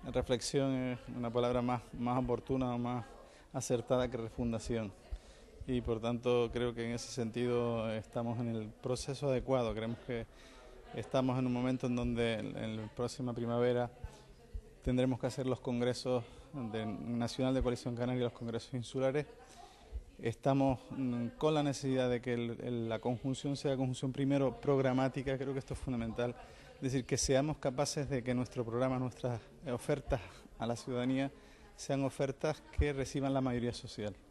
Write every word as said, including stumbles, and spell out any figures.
reflexión es una palabra más, más oportuna o más acertada que refundación. Y por tanto creo que en ese sentido estamos en el proceso adecuado. Creemos que estamos en un momento en donde en la próxima primavera tendremos que hacer los congresos de, nacional de Coalición Canaria y los congresos insulares. Estamos con la necesidad de que el, el, la conjunción sea conjunción primero programática, creo que esto es fundamental, es decir, que seamos capaces de que nuestro programa, nuestras ofertas a la ciudadanía sean ofertas que reciban la mayoría social.